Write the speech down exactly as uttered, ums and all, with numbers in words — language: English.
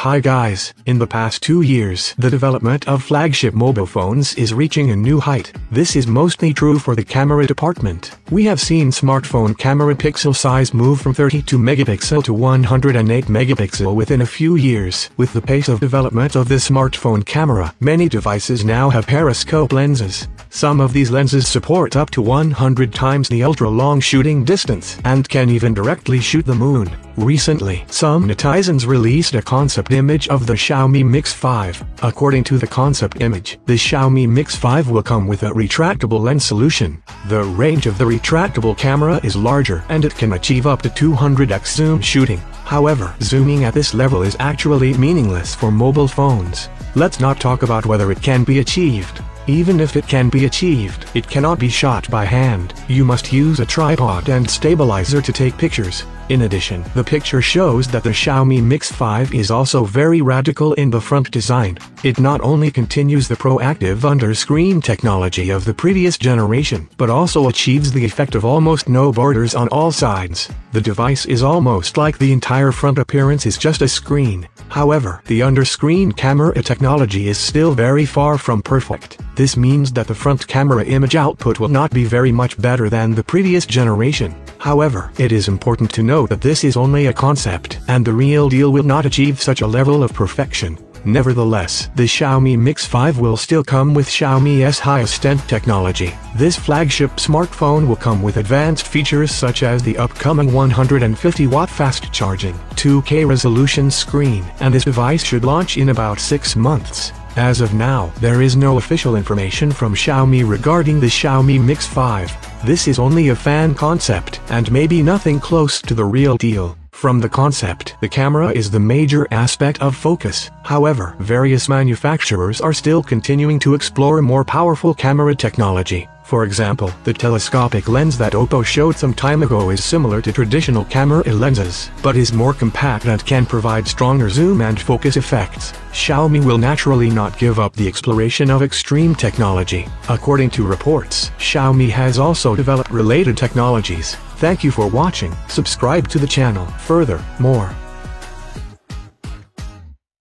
Hi guys, in the past two years, the development of flagship mobile phones is reaching a new height. This is mostly true for the camera department. We have seen smartphone camera pixel size move from thirty-two megapixel to one hundred eight megapixel within a few years. With the pace of development of the smartphone camera, many devices now have periscope lenses. Some of these lenses support up to one hundred times the ultra-long shooting distance and can even directly shoot the moon. Recently, some netizens released a concept image of the Xiaomi Mix five. According to the concept image, the Xiaomi Mix five will come with a retractable lens solution. The range of the retractable camera is larger and it can achieve up to two hundred x zoom shooting. However, zooming at this level is actually meaningless for mobile phones. Let's not talk about whether it can be achieved. Even if it can be achieved, it cannot be shot by hand. You must use a tripod and stabilizer to take pictures. In addition, the picture shows that the Xiaomi Mix five is also very radical in the front design. It not only continues the proactive under-screen technology of the previous generation, but also achieves the effect of almost no borders on all sides. The device is almost like the entire front appearance is just a screen. However, the under-screen camera technology is still very far from perfect. This means that the front camera image output will not be very much better than the previous generation. However, it is important to note that this is only a concept, and the real deal will not achieve such a level of perfection. Nevertheless, the Xiaomi Mix five will still come with Xiaomi's highest-end technology. This flagship smartphone will come with advanced features such as the upcoming one hundred fifty watt fast charging, two K resolution screen, and this device should launch in about six months. As of now, there is no official information from Xiaomi regarding the Xiaomi Mix five. This is only a fan concept, and maybe nothing close to the real deal. From the concept, the camera is the major aspect of focus. However, various manufacturers are still continuing to explore more powerful camera technology. For example, the telescopic lens that Oppo showed some time ago is similar to traditional camera lenses, but is more compact and can provide stronger zoom and focus effects. Xiaomi will naturally not give up the exploration of extreme technology. According to reports, Xiaomi has also developed related technologies. Thank you for watching. Subscribe to the channel. Further, more.